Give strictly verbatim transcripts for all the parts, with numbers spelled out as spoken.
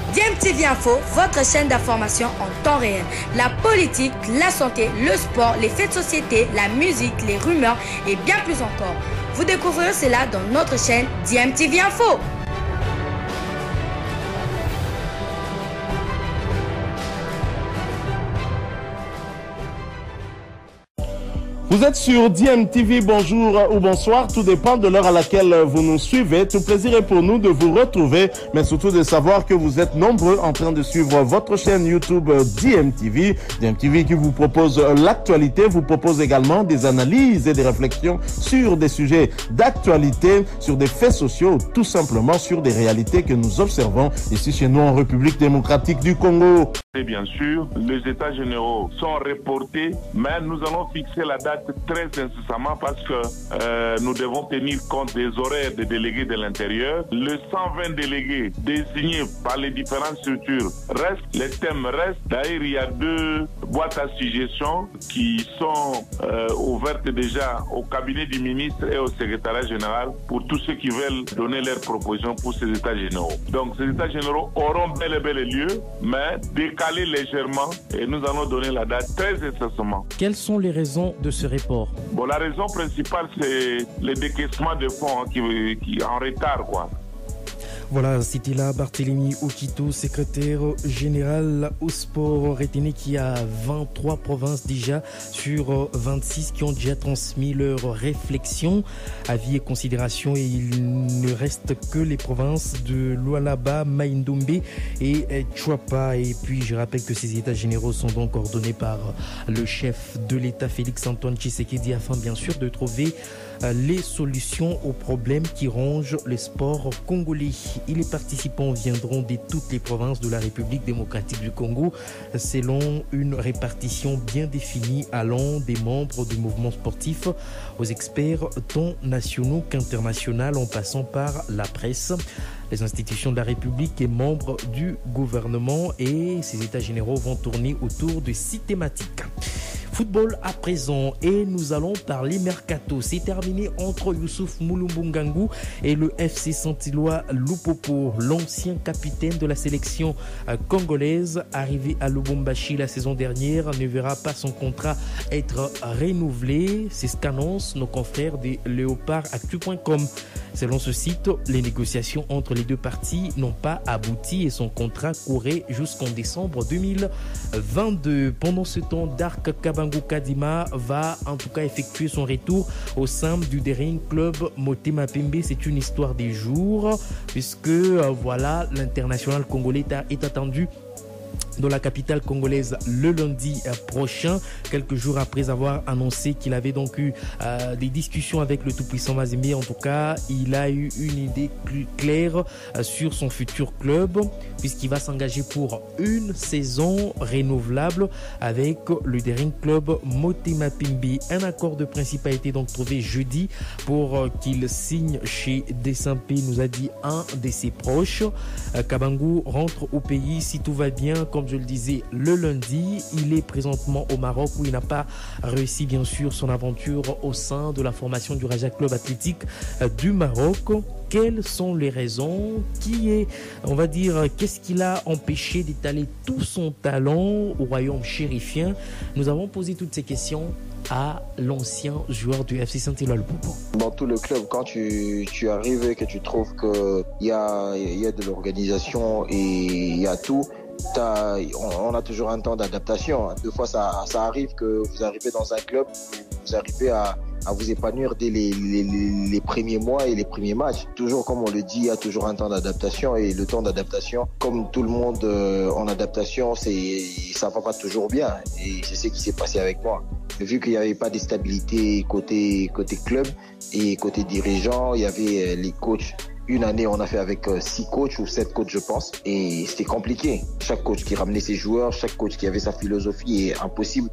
D M T V Info, votre chaîne d'information en temps réel. La politique, la santé, le sport, les faits de société, la musique, les rumeurs et bien plus encore. Vous découvrirez cela dans notre chaîne D M T V Info. Vous êtes sur D M T V, bonjour ou bonsoir, tout dépend de l'heure à laquelle vous nous suivez. Tout plaisir est pour nous de vous retrouver, mais surtout de savoir que vous êtes nombreux en train de suivre votre chaîne YouTube D M T V. D M T V qui vous propose l'actualité, vous propose également des analyses et des réflexions sur des sujets d'actualité, sur des faits sociaux, tout simplement sur des réalités que nous observons ici chez nous en République démocratique du Congo. Et bien sûr, les états généraux sont reportés, mais nous allons fixer la date très incessamment parce que euh, nous devons tenir compte des horaires des délégués de l'intérieur. Les cent vingt délégués désignés par les différentes structures restent, les thèmes restent. D'ailleurs, il y a deux boîtes à suggestions qui sont euh, ouvertes déjà au cabinet du ministre et au secrétariat général pour tous ceux qui veulent donner leurs propositions pour ces états généraux. Donc, ces états généraux auront bel et bel lieu, mais décalés légèrement, et nous allons donner la date très incessamment. Quelles sont les raisons de ce report? Bon, la raison principale, c'est le décaissement de fonds hein, qui, qui est en retard, quoi. Voilà, c'était là Barthélémy Okito, secrétaire général au sport. Retenez qu'il y a vingt-trois provinces déjà sur vingt-six qui ont déjà transmis leurs réflexions, avis et considérations, et il ne reste que les provinces de Lualaba, Maïndombe et Chouapa. Et puis je rappelle que ces états généraux sont donc ordonnés par le chef de l'État Félix-Antoine Tshisekedi afin bien sûr de trouver les solutions aux problèmes qui rongent le sport congolais. Et les participants viendront de toutes les provinces de la République démocratique du Congo selon une répartition bien définie allant des membres du mouvement sportif aux experts tant nationaux qu'internationaux en passant par la presse, les institutions de la République et membres du gouvernement. Et ces états généraux vont tourner autour de six thématiques. Football à présent, et nous allons parler mercato. C'est terminé entre Youssouf Mouloumbungangu et le F C Saint-Éloi Lupopo. L'ancien capitaine de la sélection congolaise arrivé à Lubumbashi la saison dernière ne verra pas son contrat être renouvelé. C'est ce qu'annoncent nos confrères de léopard actu point com. Selon ce site, les négociations entre les deux parties n'ont pas abouti et son contrat courait jusqu'en décembre deux mille vingt-deux. Pendant ce temps, Dark Kabangu Kadima va en tout cas effectuer son retour au sein du Daring Club Motema Pembe. C'est une histoire des jours puisque euh, voilà, l'international congolais est attendu dans la capitale congolaise le lundi prochain, quelques jours après avoir annoncé qu'il avait donc eu euh, des discussions avec le tout-puissant Mazembe. En tout cas, il a eu une idée plus claire euh, sur son futur club puisqu'il va s'engager pour une saison renouvelable avec le Daring Club Motema Pembe. Un accord de principe a été donc trouvé jeudi pour euh, qu'il signe chez Desampe, nous a dit un de ses proches. Euh, Kabangu rentre au pays si tout va bien, comme je le disais, le lundi. Il est présentement au Maroc où il n'a pas réussi bien sûr son aventure au sein de la formation du Raja Club Athlétique du Maroc. Quelles sont les raisons? Qui est, on va dire, qu'est-ce qui l'a empêché d'étaler tout son talent au royaume chérifien? Nous avons posé toutes ces questions à l'ancien joueur du F C Saint-Éloi Lupopo. Dans tout le club, quand tu, tu arrives et que tu trouves qu'il y a, y a de l'organisation et il y a tout, T'as, on a toujours un temps d'adaptation. Deux fois, ça, ça arrive que vous arrivez dans un club, vous arrivez à, à vous épanouir dès les, les, les premiers mois et les premiers matchs. Toujours, comme on le dit, il y a toujours un temps d'adaptation et le temps d'adaptation, comme tout le monde euh, en adaptation, c'est, ça va pas toujours bien. Et c'est ce qui s'est passé avec moi. Vu qu'il n'y avait pas de stabilité côté, côté club et côté dirigeant, il y avait les coachs. Une année, on a fait avec six coachs ou sept coachs, je pense. Et c'était compliqué. Chaque coach qui ramenait ses joueurs, chaque coach qui avait sa philosophie est impossible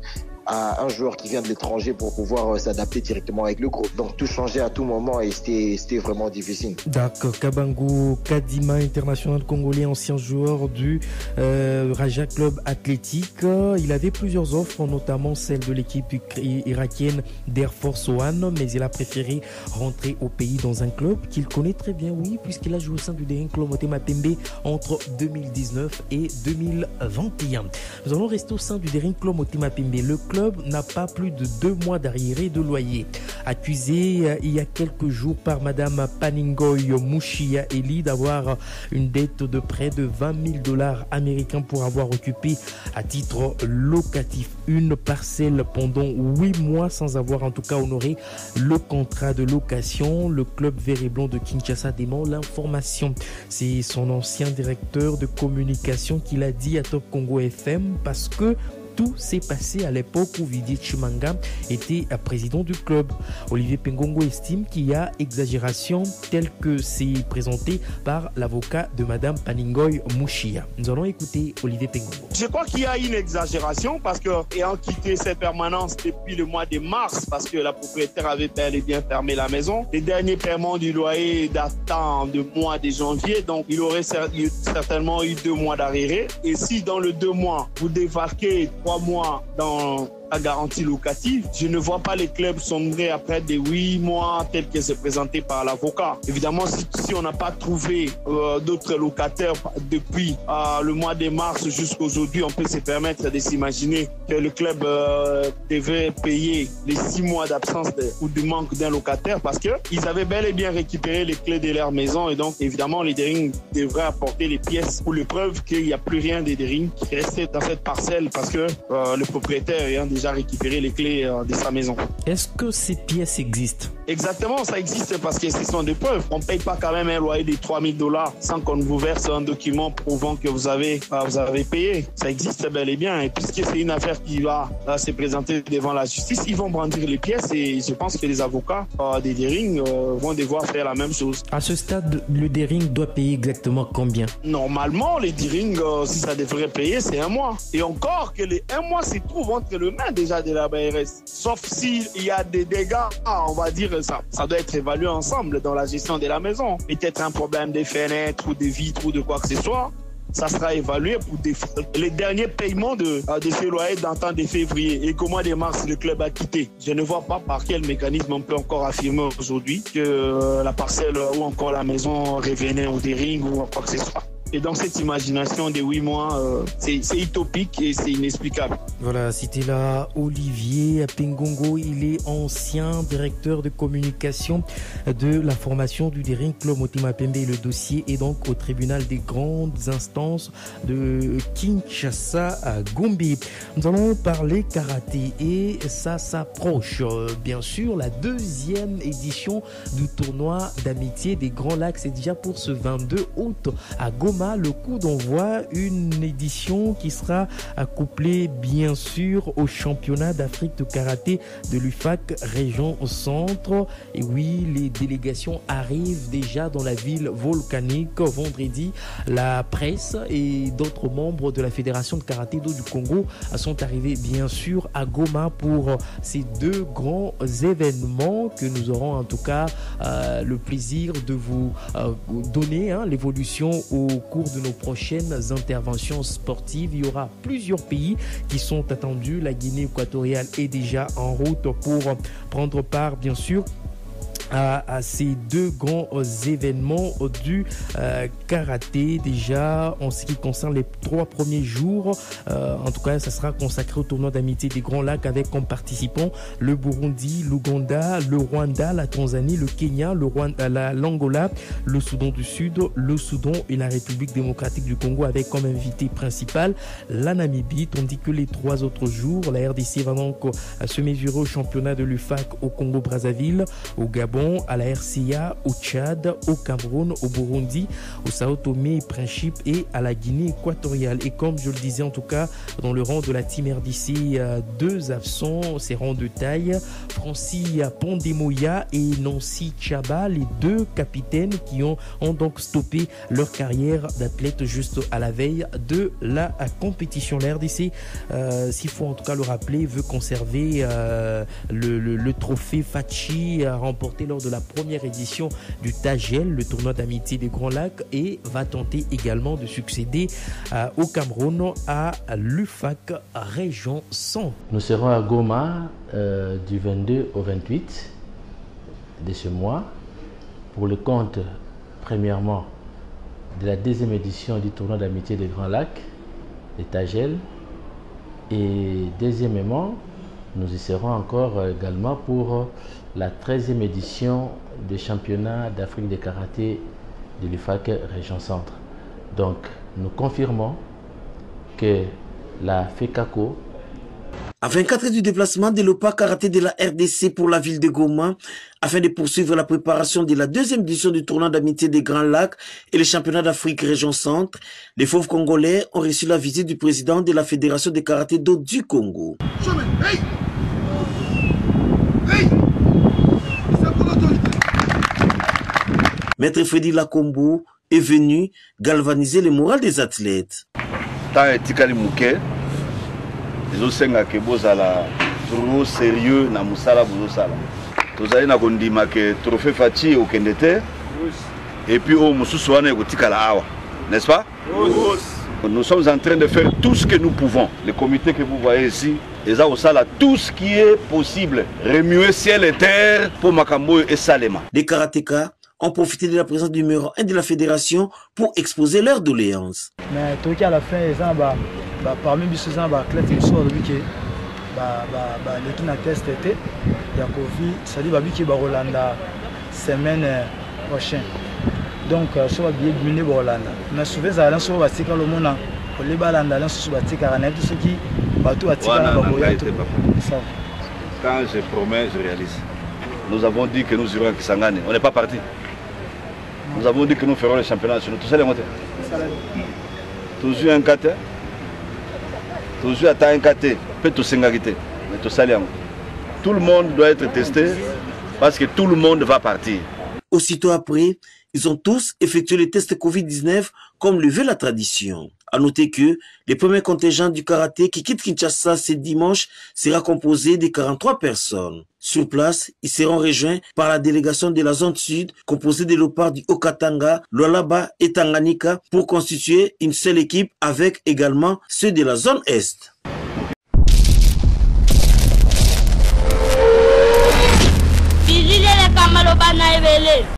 à un joueur qui vient de l'étranger pour pouvoir euh, s'adapter directement avec le groupe. Donc tout changeait à tout moment et c'était, c'était vraiment difficile. D'accord. Kabango Kadima, international congolais, ancien joueur du euh, Raja Club Athlétique. Il avait plusieurs offres, notamment celle de l'équipe irakienne d'Air Force One, mais il a préféré rentrer au pays dans un club qu'il connaît très bien, oui, puisqu'il a joué au sein du Daring Club Motema Pembe entre deux mille dix-neuf et deux mille vingt et un. Nous allons rester au sein du Daring Club Motema Pembe. Le club n'a pas plus de deux mois d'arriéré de loyer. Accusé euh, il y a quelques jours par Madame Paningoy Mouchia Eli d'avoir une dette de près de vingt mille dollars américains pour avoir occupé à titre locatif une parcelle pendant huit mois sans avoir en tout cas honoré le contrat de location. Le club vert et blanc de Kinshasa dément l'information. C'est son ancien directeur de communication qui l'a dit à Top Congo F M, parce que tout s'est passé à l'époque où Vidi Chimanga était président du club. Olivier Pengongo estime qu'il y a exagération telle que c'est présenté par l'avocat de Madame Paningoy Mouchia. Nous allons écouter Olivier Pengongo. Je crois qu'il y a une exagération parce que, ayant quitté cette permanence depuis le mois de mars, parce que la propriétaire avait bel et bien fermé la maison, les derniers paiements du loyer datant du mois de janvier, donc il aurait certainement eu deux mois d'arriéré. Et si dans les deux mois, vous débarquez trois mois dans la garantie locative, je ne vois pas les clubs sombrer après des huit mois tels que c'est présenté par l'avocat. Évidemment, si, si on n'a pas trouvé euh, d'autres locataires depuis euh, le mois de mars jusqu'à aujourd'hui, on peut se permettre de s'imaginer que le club euh, devait payer les six mois d'absence de, ou de manque d'un locataire, parce qu'ils avaient bel et bien récupéré les clés de leur maison, et donc évidemment les Daring devraient apporter les pièces pour le preuve qu'il n'y a plus rien des Daring qui restait dans cette parcelle, parce que euh, le propriétaire ayant déjà récupéré les clés euh, de sa maison. Est-ce que ces pièces existent? Exactement, ça existe parce que ce sont des preuves. On ne paye pas quand même un loyer de trois mille dollars sans qu'on vous verse un document prouvant que vous avez, euh, vous avez payé. Ça existe bel et bien. Et puisque c'est une affaire qui va euh, se présenter devant la justice, ils vont brandir les pièces, et je pense que les avocats euh, des Daring euh, vont devoir faire la même chose. À ce stade, le Daring doit payer exactement combien? Normalement, les Daring, euh, si ça devrait payer, c'est un mois. Et encore que les un mois se trouve entre les mains déjà de la B R S. Sauf s'il y a des dégâts, ah, on va dire ça. Ça doit être évalué ensemble dans la gestion de la maison. Peut-être un problème des fenêtres ou des vitres ou de quoi que ce soit. Ça sera évalué pour des... les derniers paiements de, de ce loyer datant de février, et qu'au mois de mars, le club a quitté. Je ne vois pas par quel mécanisme on peut encore affirmer aujourd'hui que la parcelle ou encore la maison revenait au Daring ou quoi que ce soit. Et donc cette imagination des huit mois, euh, c'est, c'est utopique et c'est inexplicable. Voilà, c'était là Olivier Pengongo. Il est ancien directeur de communication de la formation du Daring Club Motema Pembe. Le dossier est donc au tribunal des grandes instances de Kinshasa à Gombe. Nous allons parler karaté et ça s'approche. Bien sûr, la deuxième édition du tournoi d'amitié des Grands Lacs, c'est déjà pour ce vingt-deux août à Goma. Le coup d'envoi, une édition qui sera accouplée bien sûr au championnat d'Afrique de karaté de l'U F A C région centre. Et oui, les délégations arrivent déjà dans la ville volcanique. Vendredi, la presse et d'autres membres de la Fédération de karaté do du Congo sont arrivés bien sûr à Goma pour ces deux grands événements que nous aurons en tout cas euh, le plaisir de vous euh, donner hein, l'évolution au cours de nos prochaines interventions sportives. Il y aura plusieurs pays qui sont attendus. La Guinée équatoriale est déjà en route pour prendre part, bien sûr, À, à ces deux grands événements du euh, karaté. Déjà en ce qui concerne les trois premiers jours, euh, en tout cas ça sera consacré au tournoi d'amitié des Grands Lacs avec comme participants le Burundi, l'Ouganda, le Rwanda, la Tanzanie, le Kenya, le Rwanda, la, l'Angola, le Soudan du Sud, le Soudan et la République démocratique du Congo avec comme invité principal la Namibie, tandis que les trois autres jours la R D C va donc se mesurer au championnat de l'U F A C au Congo Brazzaville, au Gabon Gabon, à la R C A, au Tchad, au Cameroun, au Burundi, au Sao Tomé et Principe et à la Guinée équatoriale. Et comme je le disais en tout cas, dans le rang de la Team R D C, deux absents, ces rangs de taille, Francis Pondemoya et Nancy Chaba, les deux capitaines qui ont, ont donc stoppé leur carrière d'athlète juste à la veille de la compétition. La R D C, euh, s'il faut en tout cas le rappeler, veut conserver euh, le, le, le trophée Fachi remporté lors de la première édition du Tagel, le tournoi d'amitié des Grands Lacs, et va tenter également de succéder euh, au Cameroun à l'U F A C Région Centre. Nous serons à Goma euh, du vingt-deux au vingt-huit de ce mois pour le compte, premièrement, de la deuxième édition du tournoi d'amitié des Grands Lacs, les Tagel, et deuxièmement, nous y serons encore également pour la treizième édition des championnats d'Afrique de karaté de l'U F A C Région Centre. Donc, nous confirmons que la FECACO, à vingt-quatre heures du déplacement de l'O P A Karaté de la R D C pour la ville de Goma, afin de poursuivre la préparation de la deuxième édition du tournoi d'amitié des Grands Lacs et les championnats d'Afrique Région Centre, les fauves congolais ont reçu la visite du président de la Fédération de karaté d'eau du Congo. Hey hey Maître Freddy Lakombo est venu galvaniser le moral des athlètes. ezosenga ke bozala trop sérieux na musala bozosala tozali na kondima ke trophée Fachi okende te et puis au mususu wana ekotikala awa, n'est-ce pas? Nous sommes en train de faire tout ce que nous pouvons. Le comité que vous voyez ici, eza osala tout ce qui est possible, remuer ciel et terre pour makambo et salema. Les karatékas ont profité de la présence du numéro un de la fédération pour exposer leurs doléances. Mais tout à la fin, les gens, bah, bah, parmi les athlètes, ils sont que bah, bah, bah, l'équipe a testé, il y a Covid, ça dit que bah, Rolanda semaine prochaine. Donc, je vais bien diminuer Rolanda. Mais souvent, ça va sur le monde, les balandas, sur le Ticaranet, tout ce qui va tout attirer. Quand je promets, je réalise. Nous avons dit que nous irons à Kisangani. On n'est pas parti. Nous avons dit que nous ferons les championnats nationaux. Tout ça, les montées. Toujours un K T. Toujours un K T. Peut tout s'engager. Mais tout ça, tout le monde doit être testé parce que tout le monde va partir. Aussitôt après, ils ont tous effectué les tests Covid dix-neuf comme le veut la tradition. A noter que les premiers contingents du karaté qui quittent Kinshasa ce dimanche sera composé de quarante-trois personnes. Sur place, ils seront rejoints par la délégation de la zone sud composée de léopards du Haut-Katanga, Lualaba et Tanganyika pour constituer une seule équipe avec également ceux de la zone est. Bizile le Kamalobana Ebele.